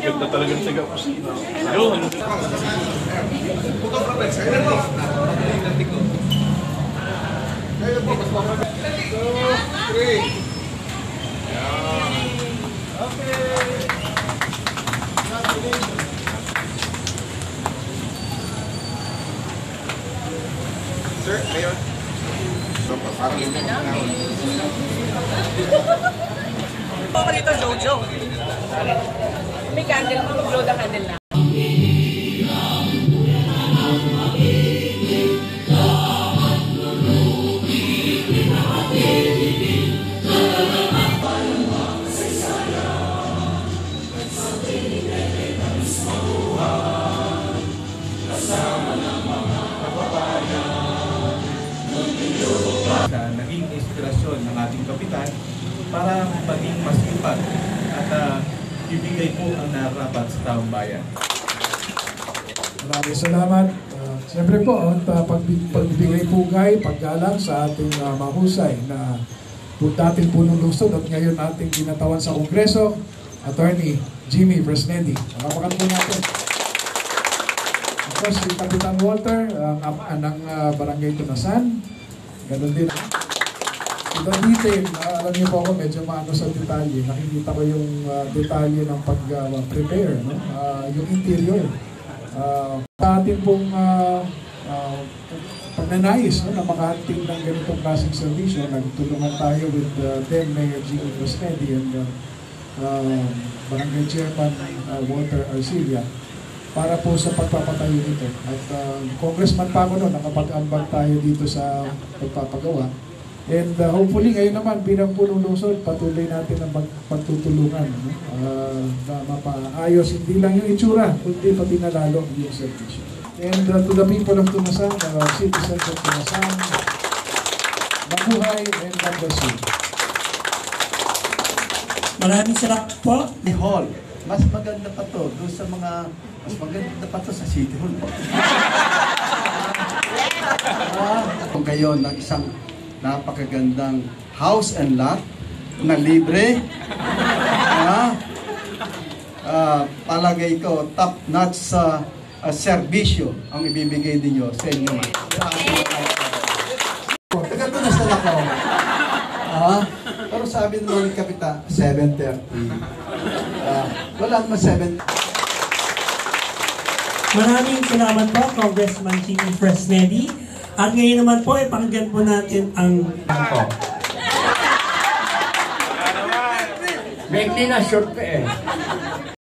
Ganda talaga sa kusina. Yun. Sir, Mayor. Ako dito, Jojo. May candle, mag-blow the candle na. Naging inspirasyon ng ating kapitan para maging masipag at ibigay po ang narapat sa taong bayan. Maraming salamat. Siyempre po, pagbibigay pugay, paggalang sa ating mahusay na dating punong lungsod at ngayon ating ginatawan sa Kongreso, Attorney Jimmy Fresnendi. Makapakan po natin. Of course, si Kapitan Walter, ng Barangay Tunasan. Ganun din. Ito detail, alam niyo po ako, medyo maano sa detalye. Nakikita ko yung detalye ng pag-prepare, no? Yung interior. Sa atin pong pagnanais, no, na makahanting ng ganitong klaseng servisyo, nagtulungan tayo with then Mayor Jimmy Fresnendi and Barangay Chairman Walter Arcilia para po sa pagpapatayo nito. At congressman pa ako noon, nakapag-ambag tayo dito sa pagpapagawa. And hopefully ngayon naman bilang punong lungsod, patuloy natin ang pagtutulungan, no? Na mapaayos hindi lang yung itsura, kundi pati na lalo yung servisyo. And to the people of Tunasan, citizens of Tunasan, mabuhay and God bless you. Maraming salamat po. The hall, mas maganda pa to doon sa mga, mas maganda pa to sa City Hall. Kung kayo ng isang napakagandang house and lot na libre, palagay ko top-notch sa serbisyo ang ibibigay ninyo sa inyo. Taga-Tunasan ako. Pero sabi naman ng Kapitan, 7:30. Wala naman 7. Maraming salamat po, Congressman Jimmy Fresnendi. At ngayon naman po, ipakinggan po natin ang... Maikli na short pa eh.